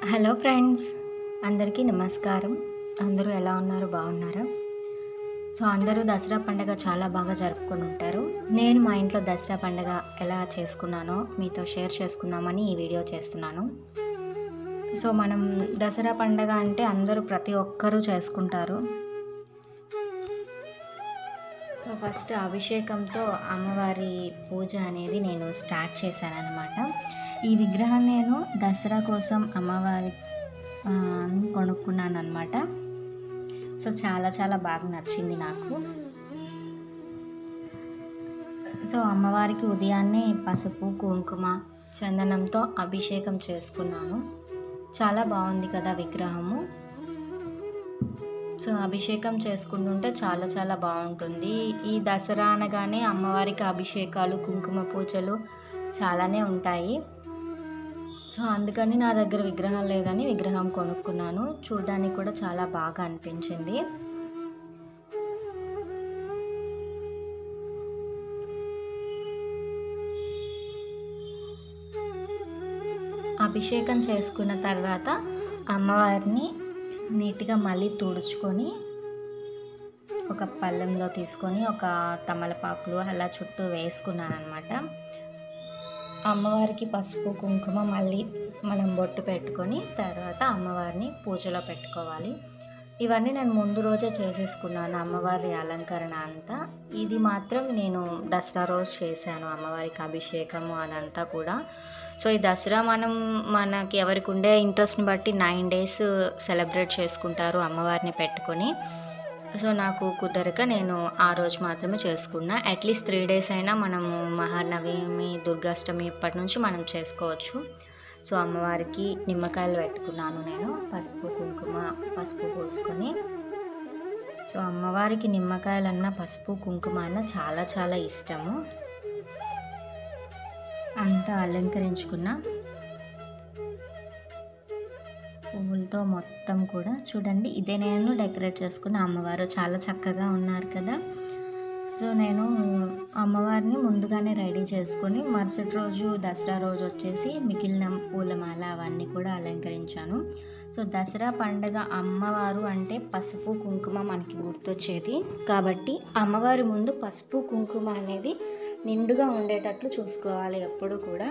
Hello friends, అందరికీ నమస్కారం. అందరూ ఎలా ఉన్నారు? బాగున్నారా? అందరూ దసరా పండుగ చాలా బాగా జరుపుకొని ఉంటారు. నేను మా ఇంట్లో దసరా పండుగ ఎలా చేసుకున్నానో మీతో షేర్ చేసుకుందామని ఈ వీడియో చేస్తున్నాను. మనం దసరా పండుగ అంటే అందరూ ప్రతి ఒక్కరూ చేసుకుంటారు. ఫస్ట్ అభిషేకంతో అమ్మవారి పూజ అనేది నేను స్టార్ట్ చేశాను అనమాట. ఈ విగ్రహం నేను దసరా కోసం అమ్మవారి కొనుక్కున్నాను అనమాట. చాలా చాలా బాగా నచ్చింది నాకు. అమ్మవారికి ఉదయాన్నే పసుపు, కుంకుమ, చందనంతో అభిషేకం చేసుకున్నాను. చాలా బాగుంది కదా విగ్రహము. అభిషేకం చేసుకుంటుంటే చాలా చాలా బాగుంటుంది. ఈ దసరా అనగానే అమ్మవారికి అభిషేకాలు, కుంకుమ పూజలు చాలానే ఉంటాయి. అందుకని నా దగ్గర విగ్రహం లేదని విగ్రహం కొనుక్కున్నాను. చూడడానికి కూడా చాలా బాగా అనిపించింది. అభిషేకం చేసుకున్న తర్వాత అమ్మవారిని నీట్గా మళ్ళీ తుడుచుకొని ఒక పళ్ళెంలో తీసుకొని ఒక తమలపాకులు అలా చుట్టూ వేసుకున్నాను అనమాట. అమ్మవారికి పసుపు, కుంకుమ మళ్ళీ మనం బొట్టు పెట్టుకొని తర్వాత అమ్మవారిని పూజలో పెట్టుకోవాలి. ఇవన్నీ నేను ముందు రోజే చేసేసుకున్నాను, అమ్మవారి అలంకరణ అంతా. ఇది మాత్రం నేను దసరా రోజు చేశాను, అమ్మవారికి అభిషేకము అదంతా కూడా. ఈ దసరా మనకి ఎవరికి ఉండే ఇంట్రెస్ట్ని బట్టి 9 days సెలబ్రేట్ చేసుకుంటారు అమ్మవారిని పెట్టుకొని. నాకు కుదరక నేను ఆ రోజు మాత్రమే చేసుకున్నా. అట్లీస్ట్ 3 days అయినా మనము మహానవమి, దుర్గాష్టమి ఇప్పటి నుంచి మనం చేసుకోవచ్చు. అమ్మవారికి నిమ్మకాయలు పెట్టుకున్నాను నేను, పసుపు, కుంకుమ, పసుపు పూసుకొని. అమ్మవారికి నిమ్మకాయలన్నా పసుపు, కుంకుమ అన్న చాలా చాలా ఇష్టము. అంతా అలంకరించుకున్న పువ్వులతో మొత్తం కూడా చూడండి, ఇదే నేను డెకరేట్ చేసుకున్న అమ్మవారు. చాలా చక్కగా ఉన్నారు కదా. నేను అమ్మవారిని ముందుగానే రెడీ చేసుకొని మరుసటి రోజు దసరా రోజు వచ్చేసి మిగిలిన పూలమాల అవన్నీ కూడా అలంకరించాను. దసరా పండుగ అమ్మవారు అంటే పసుపు, కుంకుమ మనకి గుర్తొచ్చేది కాబట్టి అమ్మవారి ముందు పసుపు, కుంకుమ అనేది నిండుగా ఉండేటట్లు చూసుకోవాలి ఎప్పుడు కూడా.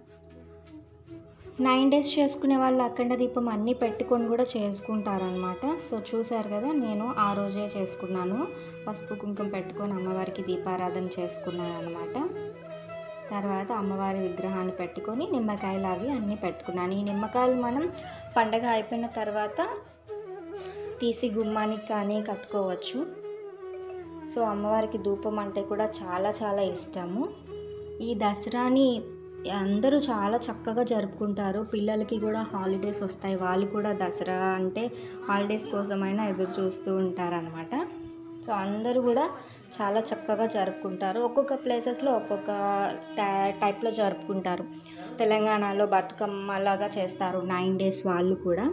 9 days చేసుకునే వాళ్ళు అఖండ దీపం అన్నీ పెట్టుకొని కూడా చేసుకుంటారనమాట. చూశారు కదా, నేను ఆ రోజే చేసుకున్నాను. పసుపు, కుంకుమ పెట్టుకొని అమ్మవారికి దీపారాధన చేసుకున్నాను అనమాట. తర్వాత అమ్మవారి విగ్రహాన్ని పెట్టుకొని నిమ్మకాయలు అవి అన్నీ పెట్టుకున్నాను. ఈ నిమ్మకాయలు మనం పండగ అయిపోయిన తర్వాత తీసి గుమ్మానికి కానీ కట్టుకోవచ్చు. అమ్మవారికి ధూపం అంటే కూడా చాలా చాలా ఇష్టము. ఈ దసరాని అందరూ చాలా చక్కగా జరుపుకుంటారు. పిల్లలకి కూడా హాలిడేస్ వస్తాయి, వాళ్ళు కూడా దసరా అంటే హాలిడేస్ కోసమైనా ఎదురు చూస్తూ ఉంటారనమాట. అందరూ కూడా చాలా చక్కగా జరుపుకుంటారు. ఒక్కొక్క ప్లేసెస్లో ఒక్కొక్క టైప్లో జరుపుకుంటారు. తెలంగాణలో బతుకమ్మ లాగా చేస్తారు 9 days వాళ్ళు కూడా.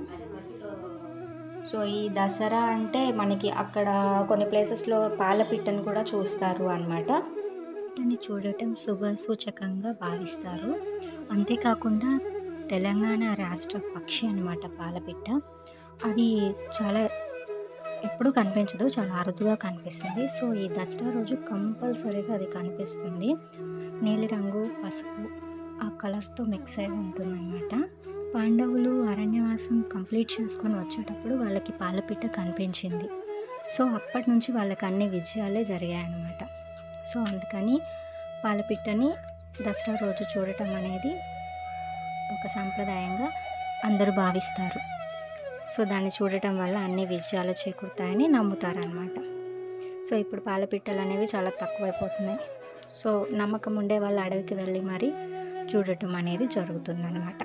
ఈ దసరా అంటే మనకి అక్కడ కొన్ని ప్లేసెస్లో పాలపిట్టను కూడా చూస్తారు అన్నమాట. వీటిని చూడటం శుభ సూచకంగా భావిస్తారు. అంతేకాకుండా తెలంగాణ రాష్ట్ర పక్షి అన్నమాట పాలపిట్ట. అది చాలా ఎప్పుడూ కనిపించదు, చాలా అరుదుగా కనిపిస్తుంది. ఈ దసరా రోజు కంపల్సరీగా అది కనిపిస్తుంది. నీలిరంగు, పసుపు ఆ కలర్స్తో మిక్స్ అయి ఉంటుందన్నమాట. పాండవులు అరణ్యవాసం కంప్లీట్ చేసుకొని వచ్చేటప్పుడు వాళ్ళకి పాలపిట్ట కనిపించింది. అప్పటి నుంచి వాళ్ళకి అన్ని విజయాలే జరిగాయన్నమాట. అందుకని పాలపిట్టని దసరా రోజు చూడటం అనేది ఒక సాంప్రదాయంగా అందరూ భావిస్తారు. దాన్ని చూడటం వల్ల అన్ని విజయాలు చేకూరుతాయని నమ్ముతారనమాట. ఇప్పుడు పాలపిట్టలు అనేవి చాలా తక్కువైపోతున్నాయి. నమ్మకం ఉండే వాళ్ళు అడవికి వెళ్ళి మరీ చూడటం అనేది జరుగుతుందన్నమాట.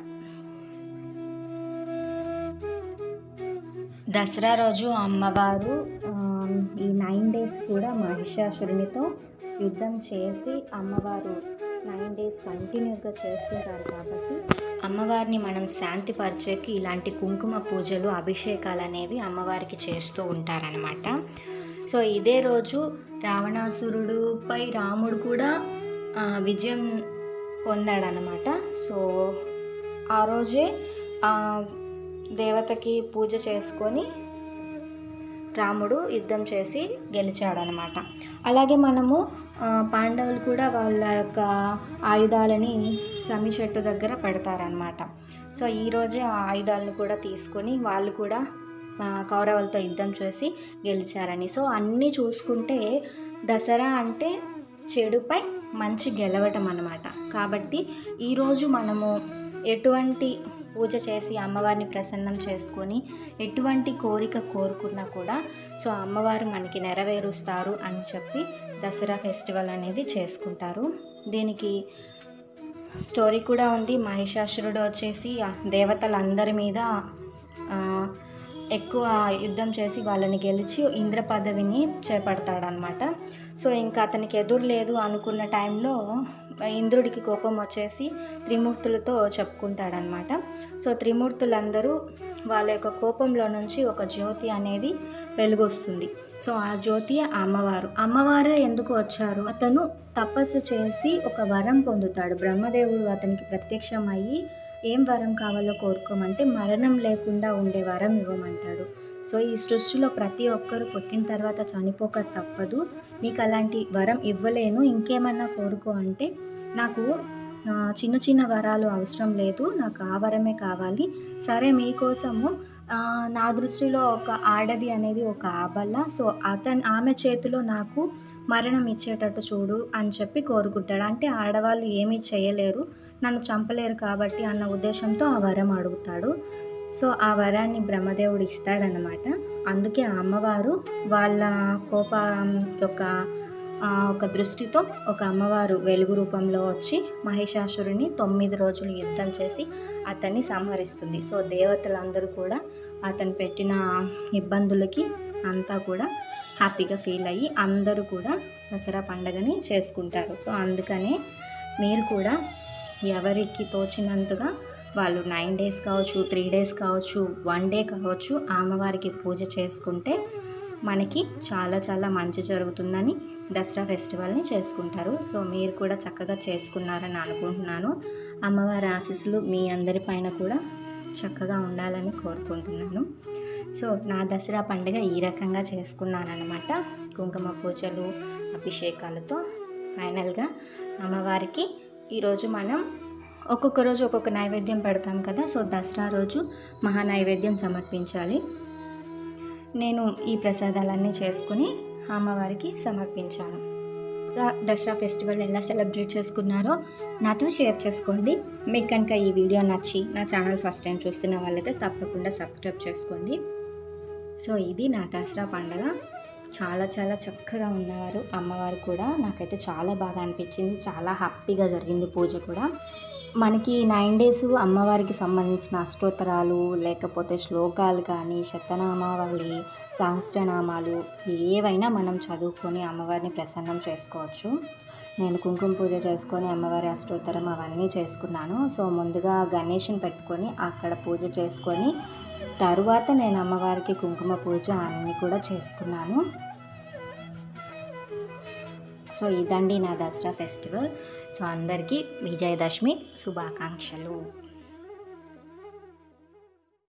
దసరా రోజు అమ్మవారు ఈ 9 days కూడా మహిషాసురునితో యుద్ధం చేసి అమ్మవారు 9 days కంటిన్యూగా చేస్తుంటారు కాబట్టి అమ్మవారిని మనం శాంతిపరిచేకి ఇలాంటి కుంకుమ పూజలు, అభిషేకాలు అనేవి అమ్మవారికి చేస్తూ ఉంటారనమాట. ఇదే రోజు రావణాసురుడుపై రాముడు కూడా విజయం పొందాడనమాట. ఆ రోజే దేవతకి పూజ చేసుకొని రాముడు యుద్ధం చేసి గెలిచాడనమాట. అలాగే మనము పాండవులు కూడా వాళ్ళ యొక్క ఆయుధాలని సమి చెట్టు దగ్గర పెడతారనమాట. సో ఈరోజే ఆ ఆయుధాలను కూడా తీసుకొని వాళ్ళు కూడా కౌరవులతో యుద్ధం చేసి గెలిచారని. సో అన్నీ చూసుకుంటే దసరా అంటే చెడుపై మంచి గెలవటం అన్నమాట. కాబట్టి ఈరోజు మనము ఎటువంటి పూజ చేసి అమ్మవారిని ప్రసన్నం చేసుకొని ఎటువంటి కోరిక కోరుకున్నా కూడా సో అమ్మవారు మనకి నెరవేరుస్తారు అని చెప్పి దసరా ఫెస్టివల్ అనేది చేసుకుంటారు. దీనికి స్టోరీ కూడా ఉంది. మహిషాసురుడు వచ్చేసి దేవతలందరి మీద ఎక్కువ యుద్ధం చేసి వాళ్ళని గెలిచి ఇంద్ర పదవిని చేపడతాడనమాట. సో ఇంకా అతనికి ఎదురు లేదు అనుకున్న టైంలో ఇంద్రుడికి కోపం వచ్చేసి త్రిమూర్తులతో చెప్పుకుంటాడనమాట. సో త్రిమూర్తులందరూ వాళ్ళ యొక్క కోపంలో నుంచి ఒక జ్యోతి అనేది వెలుగొస్తుంది. సో ఆ జ్యోతి అమ్మవారు ఎందుకు వచ్చారు? అతను తపస్సు చేసి ఒక వరం పొందుతాడు. బ్రహ్మదేవుడు అతనికి ప్రత్యక్షమయ్యి ఏం వరం కావాలో కోరుకోమంటే మరణం లేకుండా ఉండే వరం ఇవ్వమంటాడు. సో ఈ సృష్టిలో ప్రతి ఒక్కరు పుట్టిన తర్వాత చనిపోక తప్పదు, నీకు అలాంటి వరం ఇవ్వలేను, ఇంకేమన్నా కోరుకో అంటే నాకు చిన్న చిన్న వరాలు అవసరం లేదు, నాకు ఆ వరమే కావాలి. సరే మీకోసము నా దృష్టిలో ఒక ఆడది అనేది ఒక ఆబల్ల, సో ఆమె చేతిలో నాకు మరణం ఇచ్చేటట్టు చూడు అని చెప్పి కోరుకుంటాడు. అంటే ఆడవాళ్ళు ఏమీ చేయలేరు, నన్ను చంపలేరు కాబట్టి అన్న ఉద్దేశంతో ఆ వరం అడుగుతాడు. సో ఆ వరాన్ని బ్రహ్మదేవుడు ఇస్తాడనమాట. అందుకే ఆ అమ్మవారు వాళ్ళ కోపం యొక్క ఒక దృష్టితో ఒక అమ్మవారు వెలుగు రూపంలో వచ్చి మహిషాసురుని 9 రోజులు యుద్ధం చేసి అతన్ని సంహరిస్తుంది. సో దేవతలందరూ కూడా అతను పెట్టిన ఇబ్బందులకి అంతా కూడా హ్యాపీగా ఫీల్ అయ్యి అందరూ కూడా దసరా పండుగని చేసుకుంటారు. సో అందుకనే మీరు కూడా ఎవరికి తోచినంతగా వాళ్ళు 9 డేస్ కావచ్చు, 3 డేస్ కావచ్చు, 1 డే కావచ్చు అమ్మవారికి పూజ చేసుకుంటే మనకి చాలా చాలా మంచి జరుగుతుందని దసరా ఫెస్టివల్ని చేసుకుంటారు. సో మీరు కూడా చక్కగా చేసుకున్నారని అనుకుంటున్నాను. అమ్మవారి ఆశీస్సులు మీ అందరి పైన కూడా చక్కగా ఉండాలని కోరుకుంటున్నాను. సో నా దసరా పండుగ ఈ రకంగా చేసుకున్నానన్నమాట. కుంకుమ పూజలు, అభిషేకాలతో ఫైనల్గా అమ్మవారికి ఈరోజు మనం ఒక్కొక్క రోజు ఒక్కొక్క నైవేద్యం పెడతాం కదా. సో దసరా రోజు మహా నైవేద్యం సమర్పించాలి. నేను ఈ ప్రసాదాలన్నీ చేసుకుని అమ్మవారికి సమర్పించాను. దసరా ఫెస్టివల్ ఎలా సెలబ్రేట్ చేసుకున్నారో నాతో షేర్ చేసుకోండి. మీకు కనుక ఈ వీడియో నచ్చి నా ఛానల్ ఫస్ట్ టైం చూస్తున్న వాళ్ళైతే తప్పకుండా సబ్స్క్రైబ్ చేసుకోండి. సో ఇది నా దసరా పండుగ. చాలా చాలా చక్కగా ఉన్నవారు అమ్మవారు కూడా. నాకైతే చాలా బాగా అనిపించింది, చాలా హ్యాపీగా జరిగింది పూజ కూడా. మనకి 9 డేస్ అమ్మవారికి సంబంధించిన అష్టోత్తరాలు లేకపోతే శ్లోకాలు కానీ, శతనామావళి, సహస్రనామాలు ఏవైనా మనం చదువుకొని అమ్మవారిని ప్రసన్నం చేసుకోవచ్చు. నేను కుంకుమ పూజ చేసుకొని అమ్మవారి అష్టోత్తరం అవన్నీ చేసుకున్నాను. సో ముందుగా గణేష్ని పెట్టుకొని అక్కడ పూజ చేసుకొని తరువాత నేను అమ్మవారికి కుంకుమ పూజ అన్నీ కూడా చేసుకున్నాను. సో ఇదండి నా దసరా ఫెస్టివల్. సో అందరికీ విజయదశమి శుభాకాంక్షలు.